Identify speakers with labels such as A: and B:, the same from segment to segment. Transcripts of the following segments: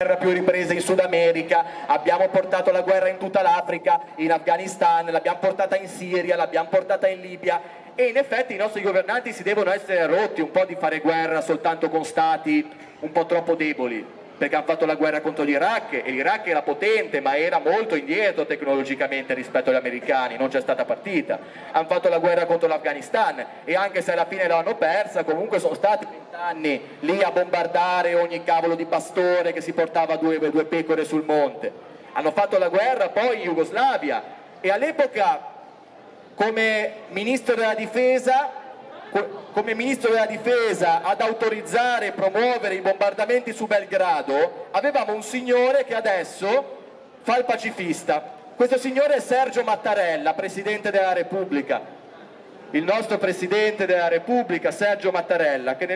A: più riprese in Sud America, abbiamo portato la guerra in tutta l'Africa, in Afghanistan, l'abbiamo portata in Siria, l'abbiamo portata in Libia, e in effetti i nostri governanti si devono essere rotti un po' di fare guerra soltanto con stati un po' troppo deboli, perché hanno fatto la guerra contro l'Iraq, e l'Iraq era potente ma era molto indietro tecnologicamente rispetto agli americani, non c'è stata partita. Hanno fatto la guerra contro l'Afghanistan e anche se alla fine l'hanno persa, comunque sono stati 20 anni lì a bombardare ogni cavolo di pastore che si portava due pecore sul monte. Hanno fatto la guerra poi in Jugoslavia, e all'epoca come ministro della difesa ad autorizzare e promuovere i bombardamenti su Belgrado avevamo un signore che adesso fa il pacifista. Questo signore è Sergio Mattarella, Presidente della Repubblica, il nostro Presidente della Repubblica Sergio Mattarella, che nel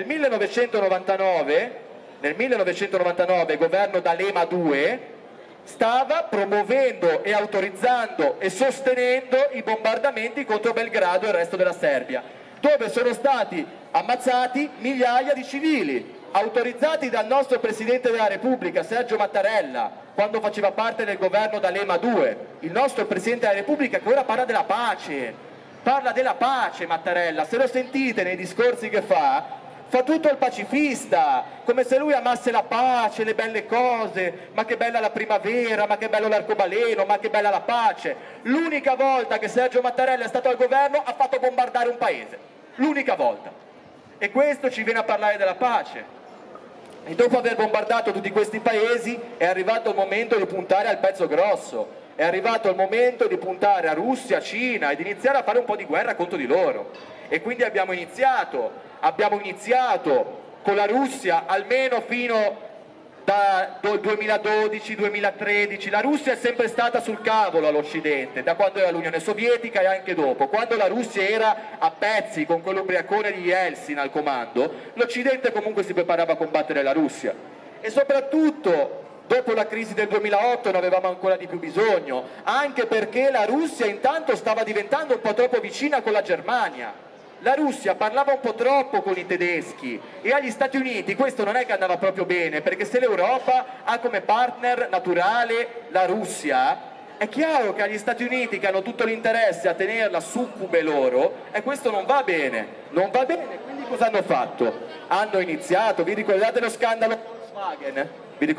A: 1999, governo D'Alema 2, stava promuovendo e autorizzando e sostenendo i bombardamenti contro Belgrado e il resto della Serbia, dove sono stati ammazzati migliaia di civili, autorizzati dal nostro Presidente della Repubblica, Sergio Mattarella, quando faceva parte del governo D'Alema 2, il nostro Presidente della Repubblica che ora parla della pace Mattarella, se lo sentite nei discorsi che fa tutto il pacifista, come se lui amasse la pace, le belle cose, ma che bella la primavera, ma che bello l'arcobaleno, ma che bella la pace. L'unica volta che Sergio Mattarella è stato al governo ha fatto bombardare un paese, l'unica volta, e questo ci viene a parlare della pace. E dopo aver bombardato tutti questi paesi è arrivato il momento di puntare al pezzo grosso, è arrivato il momento di puntare a Russia, Cina e di iniziare a fare un po' di guerra contro di loro, e quindi abbiamo iniziato con la Russia almeno fino dal 2012-2013. La Russia è sempre stata sul cavolo all'Occidente, da quando era l'Unione Sovietica e anche dopo. Quando la Russia era a pezzi con quell'ubriacone di Yeltsin al comando, l'Occidente comunque si preparava a combattere la Russia, e soprattutto dopo la crisi del 2008 ne avevamo ancora di più bisogno, anche perché la Russia intanto stava diventando un po' troppo vicina con la Germania. La Russia parlava un po' troppo con i tedeschi, e agli Stati Uniti questo non è che andava proprio bene, perché se l'Europa ha come partner naturale la Russia, è chiaro che agli Stati Uniti, che hanno tutto l'interesse a tenerla succube loro, e questo non va bene, quindi cosa hanno fatto? Hanno iniziato, vi ricordate lo scandalo Volkswagen?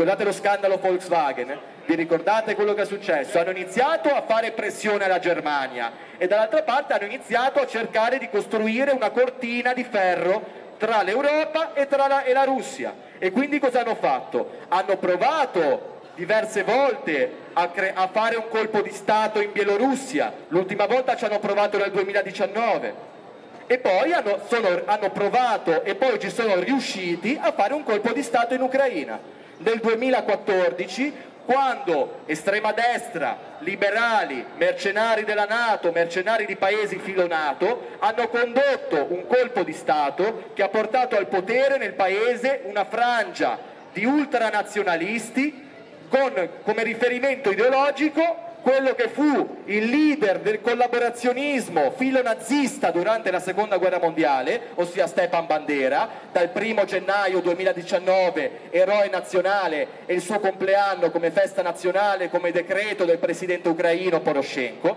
A: Vi ricordate quello che è successo? Hanno iniziato a fare pressione alla Germania e dall'altra parte hanno iniziato a cercare di costruire una cortina di ferro tra l'Europa e la Russia. E quindi cosa hanno fatto? Hanno provato diverse volte a fare un colpo di Stato in Bielorussia, l'ultima volta ci hanno provato nel 2019, e poi hanno provato e poi ci sono riusciti a fare un colpo di Stato in Ucraina. Nel 2014, quando estrema destra, liberali, mercenari della NATO, mercenari di paesi filo NATO, hanno condotto un colpo di Stato che ha portato al potere nel paese una frangia di ultranazionalisti con come riferimento ideologico quello che fu il leader del collaborazionismo filonazista durante la seconda guerra mondiale, ossia Stepan Bandera, dal 1° gennaio 2019 eroe nazionale e il suo compleanno come festa nazionale, come decreto del presidente ucraino Poroshenko,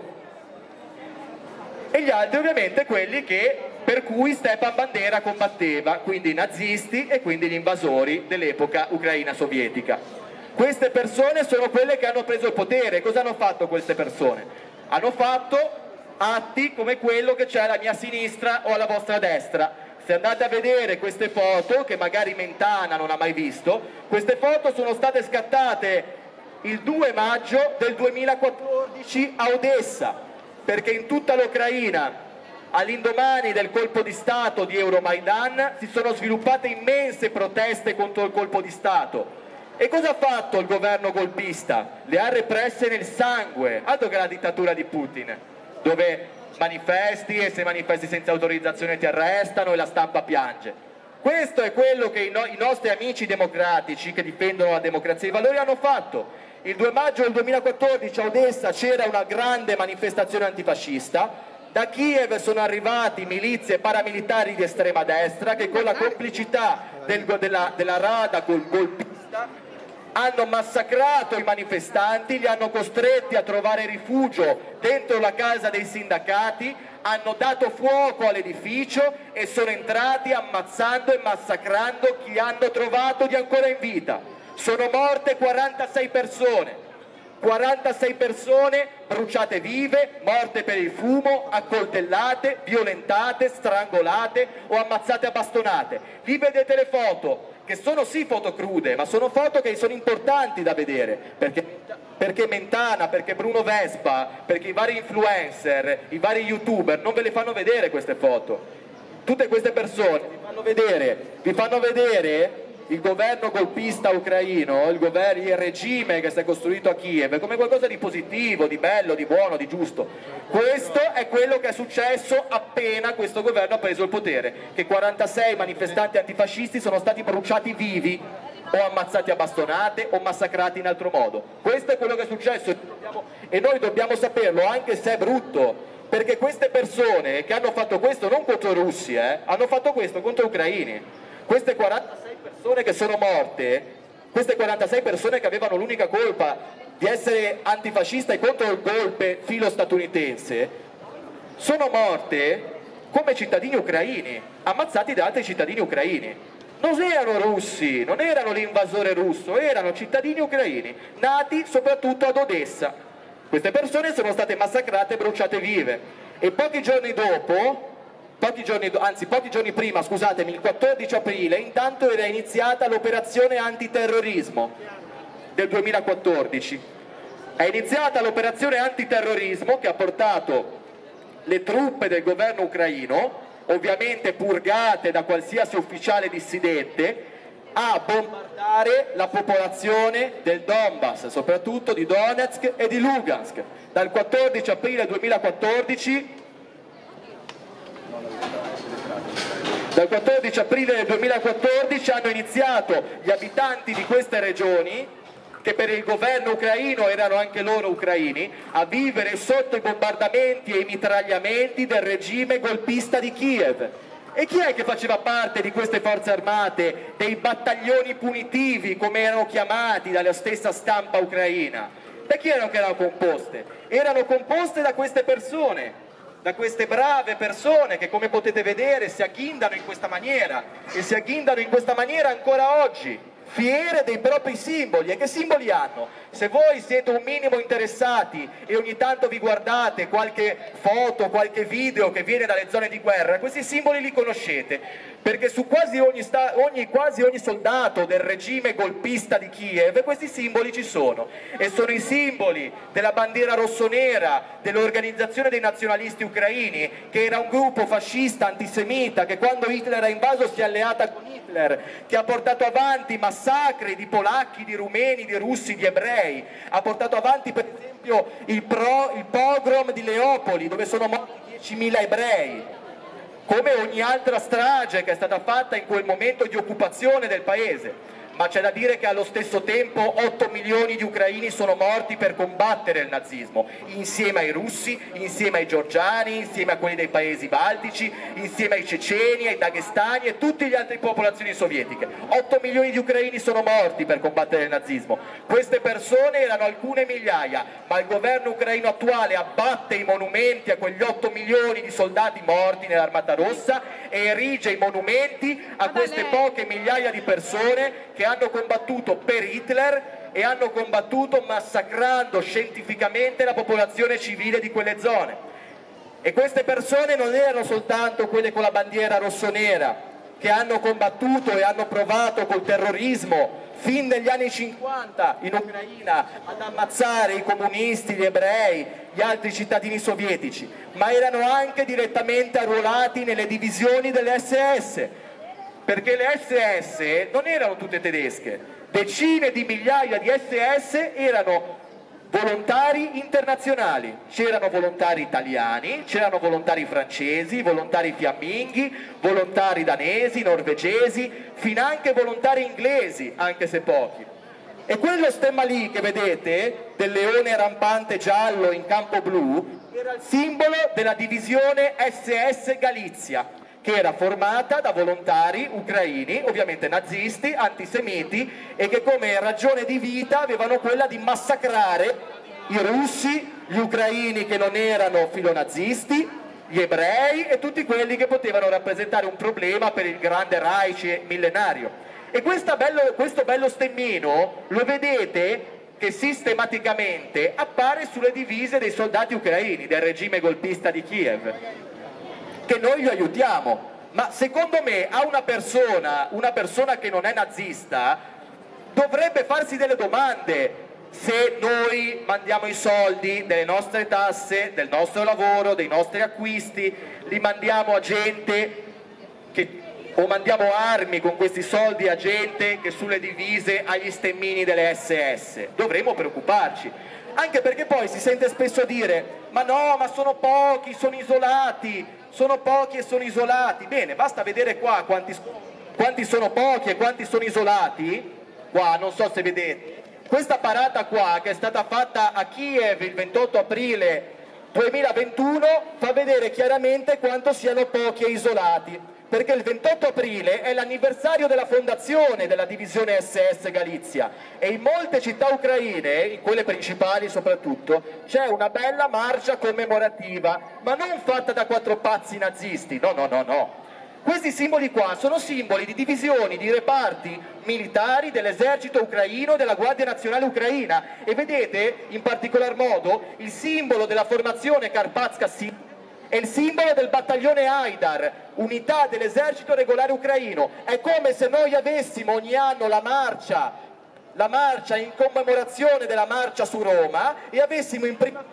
A: e gli altri ovviamente quelli per cui Stepan Bandera combatteva, quindi i nazisti e quindi gli invasori dell'epoca ucraina sovietica. Queste persone sono quelle che hanno preso il potere. Cosa hanno fatto queste persone? Hanno fatto atti come quello che c'è alla mia sinistra o alla vostra destra. Se andate a vedere queste foto, che magari Mentana non ha mai visto, queste foto sono state scattate il 2 maggio del 2014 a Odessa, perché in tutta l'Ucraina, all'indomani del colpo di Stato di Euromaidan, si sono sviluppate immense proteste contro il colpo di Stato. E cosa ha fatto il governo golpista? Le ha represse nel sangue, altro che la dittatura di Putin, dove manifesti e se manifesti senza autorizzazione ti arrestano e la stampa piange. Questo è quello che i nostri amici democratici che difendono la democrazia e i valori hanno fatto. Il 2 maggio del 2014 a Odessa c'era una grande manifestazione antifascista, da Kiev sono arrivati milizie paramilitari di estrema destra che con la complicità della Rada golpista hanno massacrato i manifestanti, li hanno costretti a trovare rifugio dentro la casa dei sindacati, hanno dato fuoco all'edificio e sono entrati ammazzando e massacrando chi hanno trovato di ancora in vita. Sono morte 46 persone. 46 persone bruciate vive, morte per il fumo, accoltellate, violentate, strangolate o ammazzate a bastonate. Lì vedete le foto, che sono sì foto crude, ma sono foto che sono importanti da vedere, perché Mentana, perché Bruno Vespa, perché i vari influencer, i vari youtuber non ve le fanno vedere queste foto. Tutte queste persone vi fanno vedere il governo golpista ucraino, il regime che si è costruito a Kiev come qualcosa di positivo, di bello, di buono, di giusto. Questo è quello che è successo appena questo governo ha preso il potere, che 46 manifestanti antifascisti sono stati bruciati vivi o ammazzati a bastonate o massacrati in altro modo. Questo è quello che è successo e noi dobbiamo saperlo, anche se è brutto, perché queste persone che hanno fatto questo non contro i russi, hanno fatto questo contro gli ucraini. Queste 46 persone che sono morte, queste 46 persone che avevano l'unica colpa di essere antifascista e contro il golpe filo-statunitense, sono morte come cittadini ucraini, ammazzati da altri cittadini ucraini. Non erano russi, non erano l'invasore russo, erano cittadini ucraini, nati soprattutto ad Odessa. Queste persone sono state massacrate e bruciate vive. E pochi giorni prima, scusatemi, il 14 aprile, intanto era iniziata l'operazione antiterrorismo del 2014. È iniziata l'operazione antiterrorismo che ha portato le truppe del governo ucraino, ovviamente purgate da qualsiasi ufficiale dissidente, a bombardare la popolazione del Donbass, soprattutto di Donetsk e di Lugansk. Dal 14 aprile 2014 Dal 14 aprile del 2014 hanno iniziato gli abitanti di queste regioni, che per il governo ucraino erano anche loro ucraini, a vivere sotto i bombardamenti e i mitragliamenti del regime golpista di Kiev. E chi è che faceva parte di queste forze armate, dei battaglioni punitivi, come erano chiamati dalla stessa stampa ucraina? Da chi erano che erano composte? Erano composte da queste persone, da queste brave persone che, come potete vedere, si agghindano in questa maniera e si agghindano in questa maniera ancora oggi, fiere dei propri simboli. E che simboli hanno? Se voi siete un minimo interessati e ogni tanto vi guardate qualche foto, qualche video che viene dalle zone di guerra, questi simboli li conoscete, perché su quasi ogni soldato del regime golpista di Kiev questi simboli ci sono, e sono i simboli della bandiera rossonera dell'Organizzazione dei Nazionalisti Ucraini, che era un gruppo fascista antisemita che quando Hitler ha invaso si è alleata con Hitler, che ha portato avanti massacri di polacchi, di rumeni, di russi, di ebrei, ha portato avanti per esempio il pogrom di Leopoli, dove sono morti 10.000 ebrei, come ogni altra strage che è stata fatta in quel momento di occupazione del paese. Ma c'è da dire che allo stesso tempo 8 milioni di ucraini sono morti per combattere il nazismo, insieme ai russi, insieme ai georgiani, insieme a quelli dei paesi baltici, insieme ai ceceni, ai daghestani e tutte le altre popolazioni sovietiche. 8 milioni di ucraini sono morti per combattere il nazismo. Queste persone erano alcune migliaia, ma il governo ucraino attuale abbatte i monumenti a quegli 8 milioni di soldati morti nell'Armata Rossa e erige i monumenti a queste poche migliaia di persone che hanno combattuto per Hitler e hanno combattuto massacrando scientificamente la popolazione civile di quelle zone. E queste persone non erano soltanto quelle con la bandiera rossonera, che hanno combattuto e hanno provato col terrorismo fin dagli anni 50 in Ucraina ad ammazzare i comunisti, gli ebrei, gli altri cittadini sovietici, ma erano anche direttamente arruolati nelle divisioni delle SS, perché le SS non erano tutte tedesche, decine di migliaia di SS erano volontari internazionali, c'erano volontari italiani, c'erano volontari francesi, volontari fiamminghi, volontari danesi, norvegesi, finanche volontari inglesi, anche se pochi. E quello stemma lì che vedete, del leone rampante giallo in campo blu, era il simbolo della divisione SS Galizia, che era formata da volontari ucraini, ovviamente nazisti, antisemiti, e che come ragione di vita avevano quella di massacrare i russi, gli ucraini che non erano filonazisti, gli ebrei e tutti quelli che potevano rappresentare un problema per il grande Reich millenario. E questo bello stemmino lo vedete che sistematicamente appare sulle divise dei soldati ucraini del regime golpista di Kiev, che noi li aiutiamo. Ma secondo me a una persona che non è nazista dovrebbe farsi delle domande: se noi mandiamo i soldi delle nostre tasse, del nostro lavoro, dei nostri acquisti, li mandiamo a gente o mandiamo armi con questi soldi a gente che sulle divise ha gli stemmini delle SS, dovremmo preoccuparci. Anche perché poi si sente spesso dire: ma no, ma sono pochi, sono isolati, sono pochi e sono isolati. Bene, basta vedere qua quanti sono pochi e quanti sono isolati. Qua, non so se vedete, questa parata qua che è stata fatta a Kiev il 28 aprile 2021 fa vedere chiaramente quanto siano pochi e isolati, perché il 28 aprile è l'anniversario della fondazione della divisione SS Galizia e in molte città ucraine, in quelle principali soprattutto, c'è una bella marcia commemorativa, ma non fatta da quattro pazzi nazisti, no, no, no, no. Questi simboli qua sono simboli di divisioni, di reparti militari dell'esercito ucraino e della Guardia Nazionale Ucraina, e vedete in particolar modo il simbolo della formazione Karpatska Sila e il simbolo del battaglione Haidar, unità dell'esercito regolare ucraino. È come se noi avessimo ogni anno la marcia in commemorazione della marcia su Roma e avessimo in prima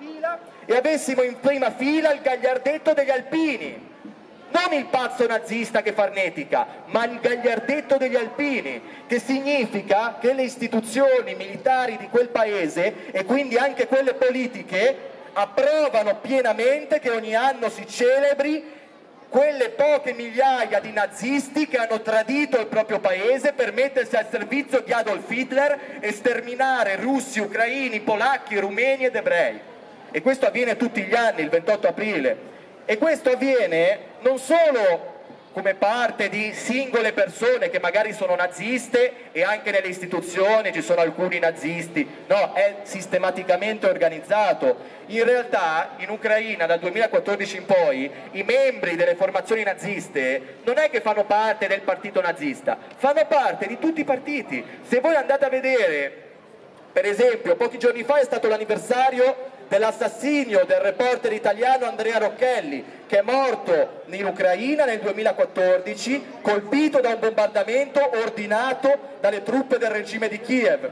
A: fila il gagliardetto degli alpini. Non il pazzo nazista che farnetica, ma il gagliardetto degli alpini, che significa che le istituzioni militari di quel paese e quindi anche quelle politiche approvano pienamente che ogni anno si celebri quelle poche migliaia di nazisti che hanno tradito il proprio paese per mettersi al servizio di Adolf Hitler e sterminare russi, ucraini, polacchi, rumeni ed ebrei. E questo avviene tutti gli anni, il 28 aprile. E questo avviene non solo come parte di singole persone che magari sono naziste e anche nelle istituzioni ci sono alcuni nazisti, no, è sistematicamente organizzato. In realtà in Ucraina dal 2014 in poi i membri delle formazioni naziste non è che fanno parte del partito nazista, fanno parte di tutti i partiti. Se voi andate a vedere, per esempio, pochi giorni fa è stato l'anniversario dell'assassinio del reporter italiano Andrea Rocchelli, che è morto in Ucraina nel 2014, colpito da un bombardamento ordinato dalle truppe del regime di Kiev.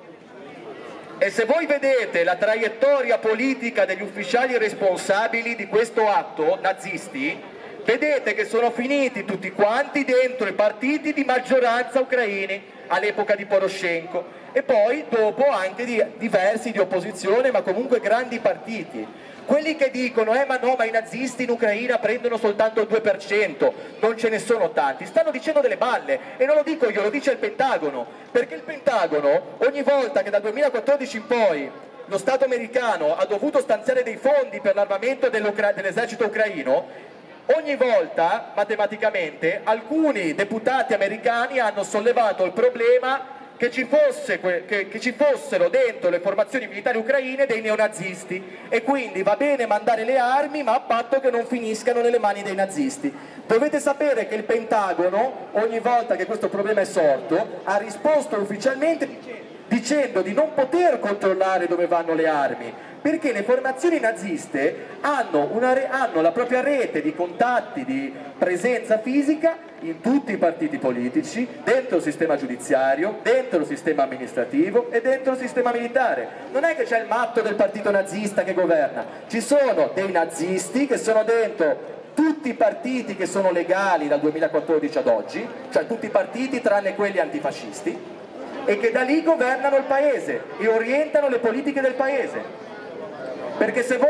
A: E se voi vedete la traiettoria politica degli ufficiali responsabili di questo atto, nazisti, vedete che sono finiti tutti quanti dentro i partiti di maggioranza ucraini all'epoca di Poroshenko e poi dopo anche di diversi di opposizione, ma comunque grandi partiti. Quelli che dicono ma no, ma i nazisti in Ucraina prendono soltanto il 2%, non ce ne sono tanti, stanno dicendo delle balle, e non lo dico io, lo dice il Pentagono, perché il Pentagono ogni volta che dal 2014 in poi lo Stato americano ha dovuto stanziare dei fondi per l'armamento dell'esercito ucraino, ogni volta matematicamente alcuni deputati americani hanno sollevato il problema che ci fossero dentro le formazioni militari ucraine dei neonazisti, e quindi va bene mandare le armi ma a patto che non finiscano nelle mani dei nazisti. Dovete sapere che il Pentagono ogni volta che questo problema è sorto ha risposto ufficialmente dicendo di non poter controllare dove vanno le armi, perché le formazioni naziste hanno la propria rete di contatti, di presenza fisica in tutti i partiti politici, dentro il sistema giudiziario, dentro il sistema amministrativo e dentro il sistema militare. Non è che c'è il matto del partito nazista che governa, ci sono dei nazisti che sono dentro tutti i partiti che sono legali dal 2014 ad oggi, cioè tutti i partiti tranne quelli antifascisti, e che da lì governano il paese e orientano le politiche del paese. Perché se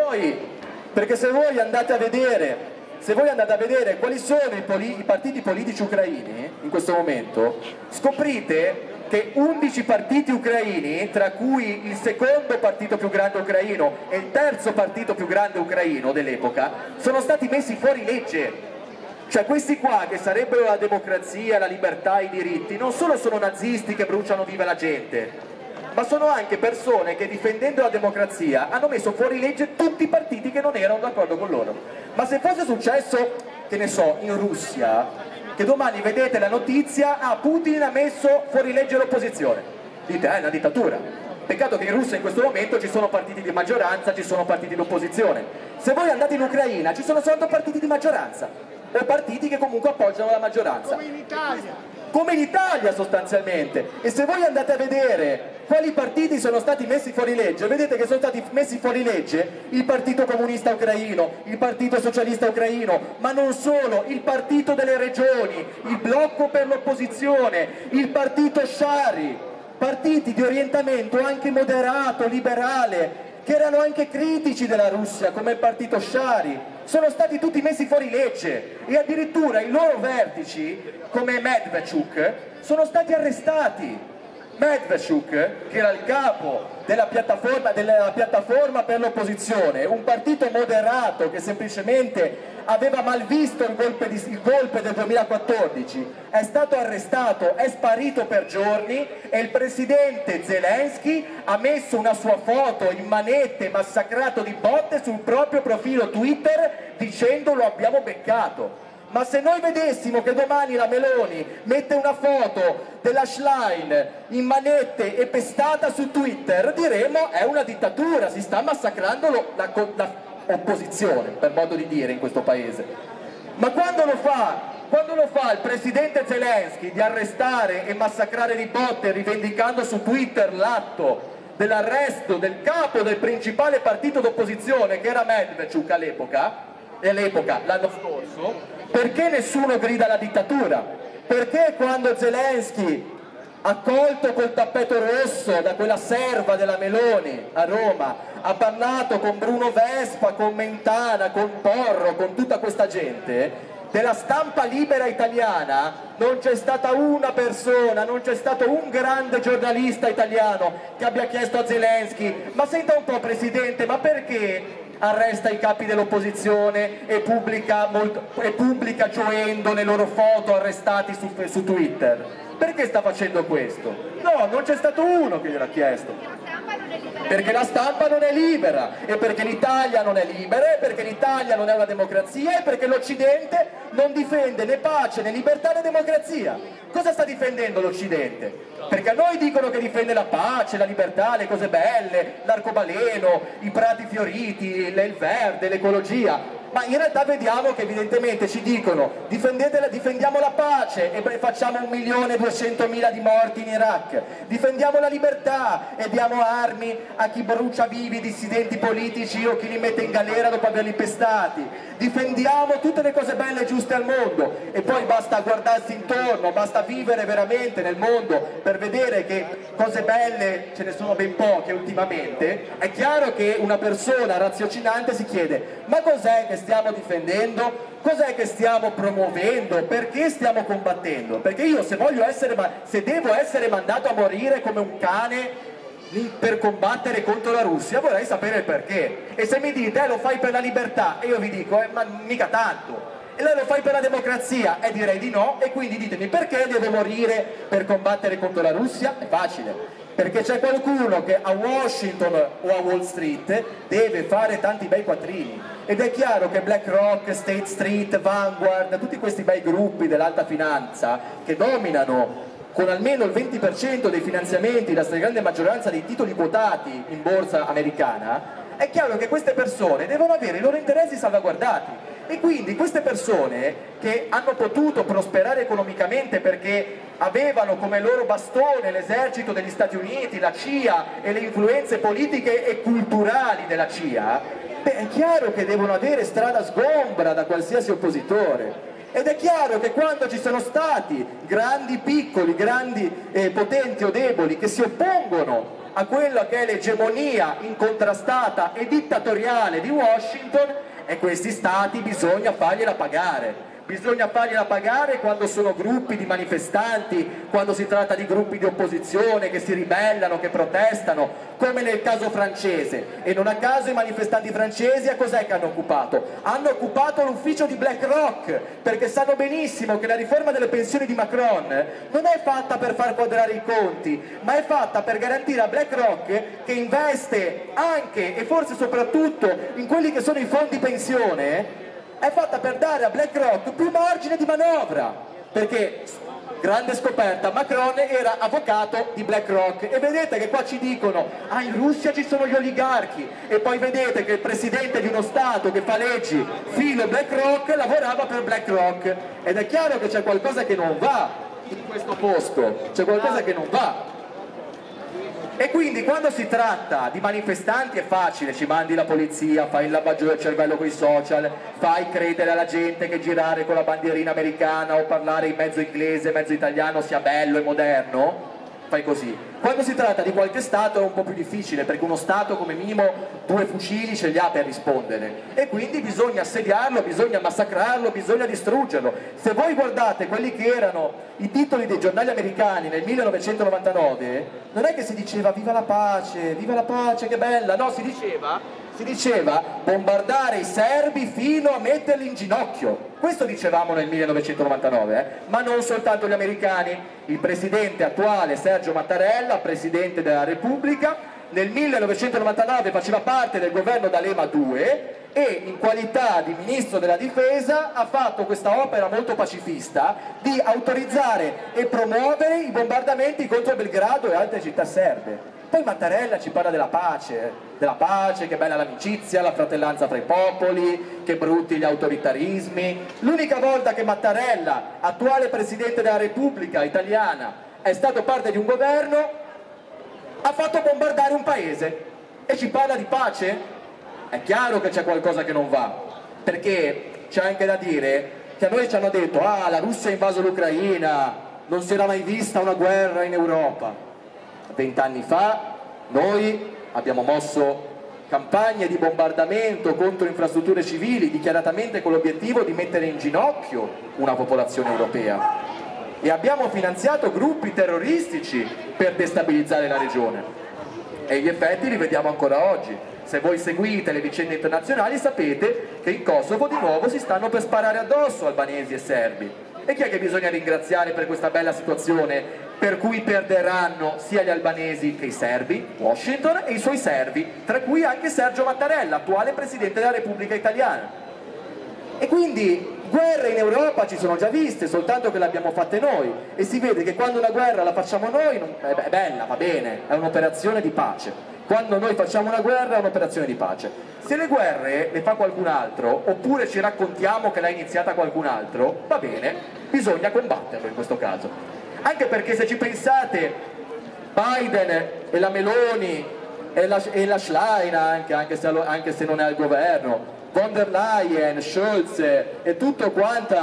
A: voi andate a vedere quali sono i partiti politici ucraini in questo momento, scoprite che 11 partiti ucraini, tra cui il secondo partito più grande ucraino e il terzo partito più grande ucraino dell'epoca, sono stati messi fuori legge. Cioè questi qua che sarebbero la democrazia, la libertà, i diritti, non solo sono nazisti che bruciano viva la gente, ma sono anche persone che difendendo la democrazia hanno messo fuori legge tutti i partiti che non erano d'accordo con loro. Ma se fosse successo, che ne so, in Russia, che domani vedete la notizia, Putin ha messo fuori legge l'opposizione, dite, è una dittatura. Peccato che in Russia in questo momento ci sono partiti di maggioranza, ci sono partiti di opposizione. Se voi andate in Ucraina ci sono soltanto partiti di maggioranza, o partiti che comunque appoggiano la maggioranza.
B: Come in Italia.
A: Come in Italia sostanzialmente. E se voi andate a vedere quali partiti sono stati messi fuori legge, vedete che sono stati messi fuori legge il Partito Comunista Ucraino, il Partito Socialista Ucraino, ma non solo, il Partito delle Regioni, il Blocco per l'Opposizione, il Partito Shari, partiti di orientamento anche moderato, liberale, che erano anche critici della Russia, come il Partito Shari, sono stati tutti messi fuori legge e addirittura i loro vertici, come Medvedchuk, sono stati arrestati. Medvedchuk, che era il capo della piattaforma per l'opposizione, un partito moderato che semplicemente aveva malvisto il golpe del 2014, è stato arrestato, è sparito per giorni e il presidente Zelensky ha messo una sua foto in manette, massacrato di botte sul proprio profilo Twitter dicendo lo abbiamo beccato. Ma se noi vedessimo che domani la Meloni mette una foto della Schlein in manette e pestata su Twitter, diremmo è una dittatura, si sta massacrando l'opposizione, per modo di dire, in questo paese. Ma quando lo fa il presidente Zelensky di arrestare e massacrare di botte rivendicando su Twitter l'atto dell'arresto del capo del principale partito d'opposizione che era Medvedchuk all'epoca, l'anno scorso, perché nessuno grida alla dittatura? Perché quando Zelensky, accolto col tappeto rosso da quella serva della Meloni a Roma, ha parlato con Bruno Vespa, con Mentana, con Porro, con tutta questa gente, della stampa libera italiana non c'è stata una persona, non c'è stato un grande giornalista italiano che abbia chiesto a Zelensky: ma senta un po' Presidente, ma perché arresta i capi dell'opposizione e pubblica gioendo le loro foto arrestati su Twitter? Perché sta facendo questo? No, non c'è stato uno che gliel'ha chiesto. Perché la stampa non è libera, e perché l'Italia non è libera, e perché l'Italia non è una democrazia, e perché l'Occidente non difende né pace, né libertà, né democrazia. Cosa sta difendendo l'Occidente? Perché a noi dicono che difende la pace, la libertà, le cose belle, l'arcobaleno, i prati fioriti, il verde, l'ecologia. Ma in realtà vediamo che evidentemente ci dicono difendiamo la pace e facciamo 1.200.000 di morti in Iraq, difendiamo la libertà e diamo armi a chi brucia vivi i dissidenti politici o chi li mette in galera dopo averli pestati, difendiamo tutte le cose belle e giuste al mondo, e poi basta guardarsi intorno, basta vivere veramente nel mondo per vedere che cose belle ce ne sono ben poche ultimamente. È chiaro che una persona raziocinante si chiede: ma cos'è che stiamo difendendo? Cos'è che stiamo promuovendo? Perché stiamo combattendo? Perché io se devo essere mandato a morire come un cane per combattere contro la Russia, vorrei sapere il perché. E se mi dite lo fai per la libertà, e io vi dico ma mica tanto. E lei lo fai per la democrazia? E direi di no, e quindi ditemi perché devo morire per combattere contro la Russia? È facile. Perché c'è qualcuno che a Washington o a Wall Street deve fare tanti bei quattrini, ed è chiaro che BlackRock, State Street, Vanguard, tutti questi bei gruppi dell'alta finanza che dominano con almeno il 20% dei finanziamenti la stragrande maggioranza dei titoli quotati in borsa americana, è chiaro che queste persone devono avere i loro interessi salvaguardati. E quindi queste persone che hanno potuto prosperare economicamente perché avevano come loro bastone l'esercito degli Stati Uniti, la CIA e le influenze politiche e culturali della CIA, è chiaro che devono avere strada sgombra da qualsiasi oppositore. Ed è chiaro che quando ci sono stati grandi, piccoli, grandi, potenti o deboli che si oppongono a quella che è l'egemonia incontrastata e dittatoriale di Washington, e questi stati bisogna fargliela pagare. bisogna fargliela pagare quando sono gruppi di manifestanti, quando si tratta di gruppi di opposizione che si ribellano, che protestano, come nel caso francese. E non a caso i manifestanti francesi a cos'è che hanno occupato? Hanno occupato l'ufficio di BlackRock, perché sanno benissimo che la riforma delle pensioni di Macron non è fatta per far quadrare i conti, ma è fatta per garantire a BlackRock, che investe anche e forse soprattutto in quelli che sono i fondi pensione, è fatta per dare a BlackRock più margine di manovra, perché, grande scoperta, Macron era avvocato di BlackRock. E vedete che qua ci dicono, ah, in Russia ci sono gli oligarchi, e poi vedete che il presidente di uno Stato che fa leggi filo BlackRock lavorava per BlackRock, ed è chiaro che c'è qualcosa che non va in questo posto, c'è qualcosa che non va. E quindi quando si tratta di manifestanti è facile, ci mandi la polizia, fai il lavaggio del cervello con i social, fai credere alla gente che girare con la bandierina americana o parlare in mezzo inglese, mezzo italiano sia bello e moderno, fai così. Quando si tratta di qualche Stato è un po' più difficile, perché uno Stato come minimo 2 fucili ce li ha per rispondere, e quindi bisogna assediarlo, bisogna massacrarlo, bisogna distruggerlo. Se voi guardate quelli che erano i titoli dei giornali americani nel 1999, non è che si diceva viva la pace, che bella, no, si diceva bombardare i serbi fino a metterli in ginocchio. Questo dicevamo nel 1999, ma non soltanto gli americani. Il presidente attuale Sergio Mattarella, presidente della Repubblica, nel 1999 faceva parte del governo D'Alema 2 e in qualità di ministro della difesa ha fatto questa opera molto pacifista di autorizzare e promuovere i bombardamenti contro Belgrado e altre città serbe. Poi Mattarella ci parla della pace, che bella l'amicizia, la fratellanza tra i popoli, che brutti gli autoritarismi. L'unica volta che Mattarella, attuale Presidente della Repubblica Italiana, è stato parte di un governo, ha fatto bombardare un paese e ci parla di pace? È chiaro che c'è qualcosa che non va, perché c'è anche da dire che a noi ci hanno detto ah, la Russia ha invaso l'Ucraina, non si era mai vista una guerra in Europa. 20 anni fa noi abbiamo mosso campagne di bombardamento contro infrastrutture civili dichiaratamente con l'obiettivo di mettere in ginocchio una popolazione europea, e abbiamo finanziato gruppi terroristici per destabilizzare la regione, e gli effetti li vediamo ancora oggi. Se voi seguite le vicende internazionali sapete che in Kosovo di nuovo si stanno per sparare addosso albanesi e serbi. E chi è che bisogna ringraziare per questa bella situazione per cui perderanno sia gli albanesi che i serbi? Washington e i suoi servi, tra cui anche Sergio Mattarella, attuale Presidente della Repubblica Italiana. E quindi guerre in Europa ci sono già viste, soltanto che le abbiamo fatte noi, e si vede che quando una guerra la facciamo noi è bella, va bene, è un'operazione di pace. Quando noi facciamo una guerra è un'operazione di pace. Se le guerre le fa qualcun altro, oppure ci raccontiamo che l'ha iniziata qualcun altro, va bene, bisogna combatterlo in questo caso. Anche perché se ci pensate, Biden e la Meloni e la Schlein anche se non è al governo, von der Leyen, Scholz e tutto quanto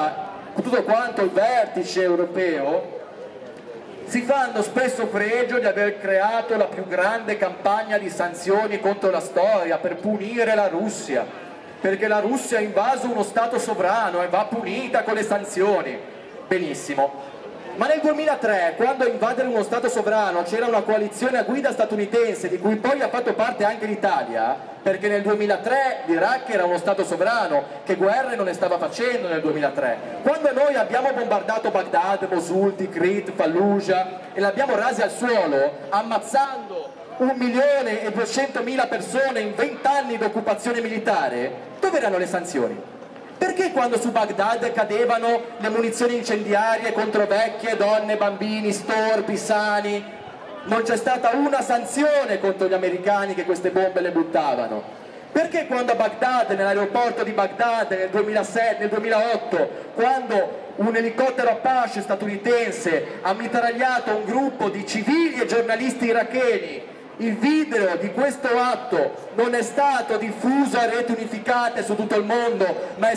A: il vertice europeo, si fanno spesso fregio di aver creato la più grande campagna di sanzioni contro la storia per punire la Russia, perché la Russia ha invaso uno Stato sovrano e va punita con le sanzioni. Benissimo. Ma nel 2003, quando a invadere uno Stato sovrano c'era una coalizione a guida statunitense, di cui poi ha fatto parte anche l'Italia, perché nel 2003 l'Iraq era uno Stato sovrano, che guerre non ne stava facendo nel 2003. Quando noi abbiamo bombardato Baghdad, Mosul, Tikrit, Fallujah e l'abbiamo rasi al suolo, ammazzando 1.200.000 persone in 20 anni di occupazione militare, dove erano le sanzioni? Perché quando su Baghdad cadevano le munizioni incendiarie contro vecchie, donne, bambini, storpi, sani, non c'è stata una sanzione contro gli americani che queste bombe le buttavano? Perché quando a Baghdad, nell'aeroporto di Baghdad nel 2008, quando un elicottero Apache statunitense ha mitragliato un gruppo di civili e giornalisti iracheni, il video di questo atto non è stato diffuso a reti unificate su tutto il mondo, ma è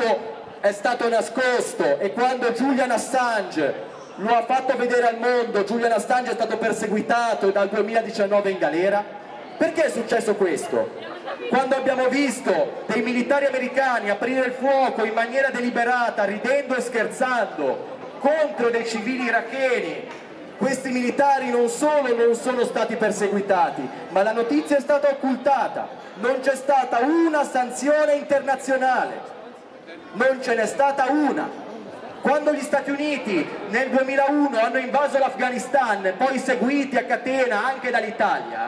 A: stato nascosto, e quando Julian Assange lo ha fatto vedere al mondo, Julian Assange è stato perseguitato e dal 2019 in galera? Perché è successo questo? quando abbiamo visto dei militari americani aprire il fuoco in maniera deliberata, ridendo e scherzando, contro dei civili iracheni, questi militari non solo non sono stati perseguitati, ma la notizia è stata occultata, non c'è stata una sanzione internazionale, non ce n'è stata una. Quando gli Stati Uniti nel 2001 hanno invaso l'Afghanistan, poi seguiti a catena anche dall'Italia,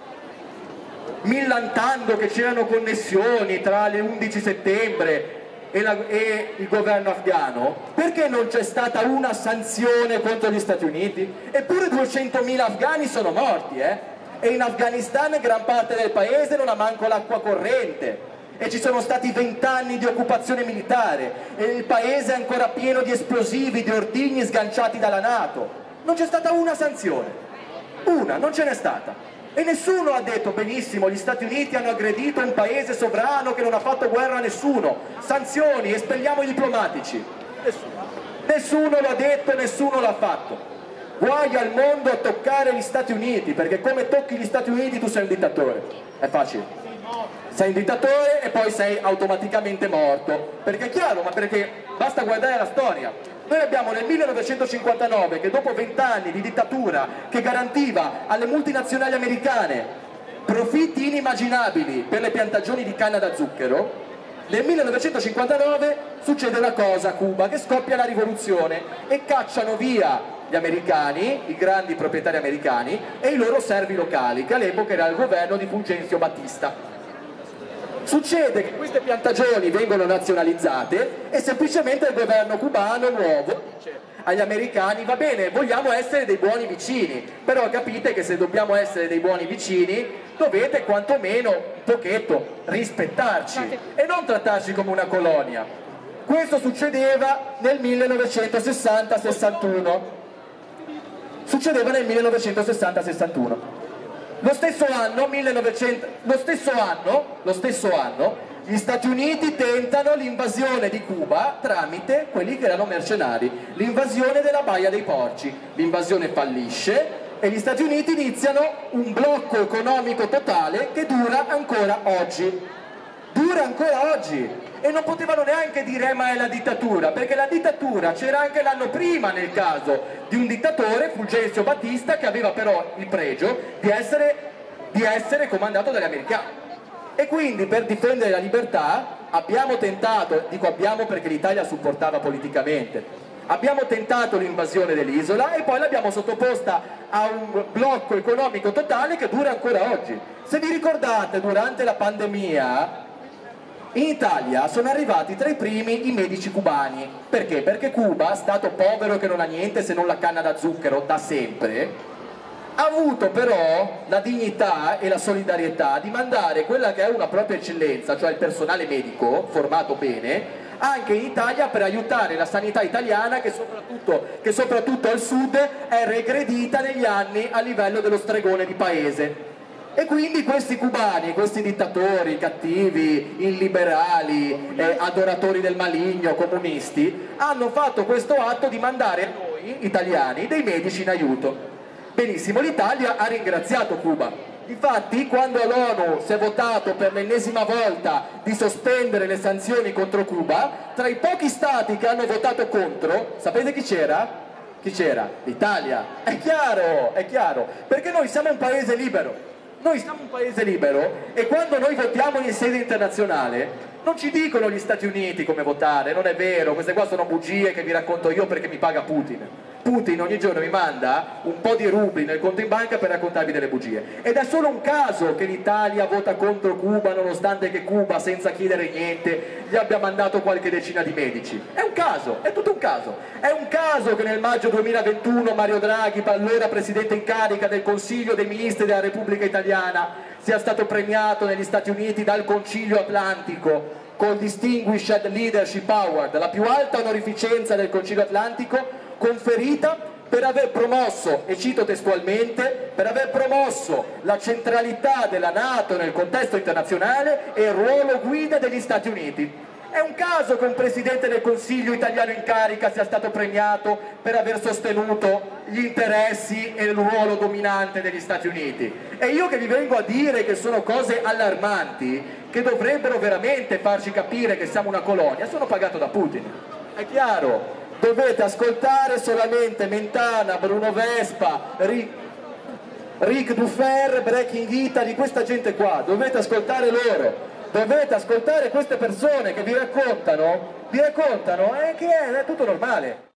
A: millantando che c'erano connessioni tra l'11 settembre e il governo afghano, perché non c'è stata una sanzione contro gli Stati Uniti? Eppure 200.000 afghani sono morti, e in Afghanistan gran parte del paese non ha manco l'acqua corrente, e ci sono stati 20 anni di occupazione militare, e il paese è ancora pieno di esplosivi, di ordigni sganciati dalla NATO. Non c'è stata una sanzione, una, non ce n'è stata. E nessuno ha detto benissimo, gli Stati Uniti hanno aggredito un paese sovrano che non ha fatto guerra a nessuno, sanzioni, espelliamo i diplomatici. Nessuno l'ha detto, nessuno l'ha fatto. Guai al mondo a toccare gli Stati Uniti, perché come tocchi gli Stati Uniti tu sei un dittatore, è facile. Sei un dittatore e poi sei automaticamente morto, perché è chiaro, ma perché basta guardare la storia. Noi abbiamo nel 1959 che dopo 20 anni di dittatura che garantiva alle multinazionali americane profitti inimmaginabili per le piantagioni di canna da zucchero, nel 1959 succede una cosa a Cuba, che scoppia la rivoluzione e cacciano via gli americani, i grandi proprietari americani e i loro servi locali, che all'epoca era il governo di Fulgencio Batista. Succede che queste piantagioni vengono nazionalizzate e semplicemente il governo cubano nuovo dice agli americani: va bene, vogliamo essere dei buoni vicini, però capite che se dobbiamo essere dei buoni vicini dovete quantomeno un pochetto rispettarci e non trattarci come una colonia. Questo succedeva nel 1960-61. Succedeva nel 1960-61. Lo stesso anno, gli Stati Uniti tentano l'invasione di Cuba tramite quelli che erano mercenari, l'invasione della Baia dei Porci. L'invasione fallisce e gli Stati Uniti iniziano un blocco economico totale che dura ancora oggi. Dura ancora oggi! E non potevano neanche dire ma è la dittatura, perché la dittatura c'era anche l'anno prima nel caso di un dittatore, Fulgencio Batista, che aveva però il pregio di essere comandato dagli americani. E quindi per difendere la libertà abbiamo tentato, dico abbiamo perché l'Italia supportava politicamente, abbiamo tentato l'invasione dell'isola e poi l'abbiamo sottoposta a un blocco economico totale che dura ancora oggi. Se vi ricordate, durante la pandemia in Italia sono arrivati tra i primi i medici cubani. Perché? Perché Cuba, stato povero che non ha niente se non la canna da zucchero da sempre, ha avuto però la dignità e la solidarietà di mandare quella che è una propria eccellenza, cioè il personale medico formato bene, anche in Italia per aiutare la sanità italiana che soprattutto al sud è regredita negli anni a livello dello stregone di paese. E quindi questi cubani, questi dittatori cattivi, illiberali, adoratori del maligno, comunisti, hanno fatto questo atto di mandare a noi italiani dei medici in aiuto. Benissimo, l'Italia ha ringraziato Cuba. Difatti, quando l'ONU si è votato per l'ennesima volta di sospendere le sanzioni contro Cuba, tra i pochi stati che hanno votato contro, sapete chi c'era? Chi c'era? L'Italia. È chiaro, perché noi siamo un paese libero. Noi siamo un paese libero e quando noi votiamo in sede internazionale non ci dicono gli Stati Uniti come votare, non è vero, queste qua sono bugie che vi racconto io perché mi paga Putin. Putin ogni giorno mi manda un po' di rubli nel conto in banca per raccontarvi delle bugie. Ed è solo un caso che l'Italia vota contro Cuba nonostante che Cuba, senza chiedere niente, gli abbia mandato qualche decina di medici. È un caso, è tutto un caso. È un caso che nel maggio 2021 Mario Draghi, allora presidente in carica del Consiglio dei Ministri della Repubblica Italiana, sia stato premiato negli Stati Uniti dal Concilio Atlantico col Distinguished Leadership Award, la più alta onorificenza del Concilio Atlantico, conferita per aver promosso, e cito testualmente, per aver promosso la centralità della NATO nel contesto internazionale e il ruolo guida degli Stati Uniti. È un caso che un Presidente del Consiglio italiano in carica sia stato premiato per aver sostenuto gli interessi e il ruolo dominante degli Stati Uniti. E io che vi vengo a dire che sono cose allarmanti, che dovrebbero veramente farci capire che siamo una colonia, sono pagato da Putin. È chiaro, dovete ascoltare solamente Mentana, Bruno Vespa, Ric Dufer, Breaking Italy, questa gente qua, dovete ascoltare loro. Dovete ascoltare queste persone che vi raccontano che è tutto normale.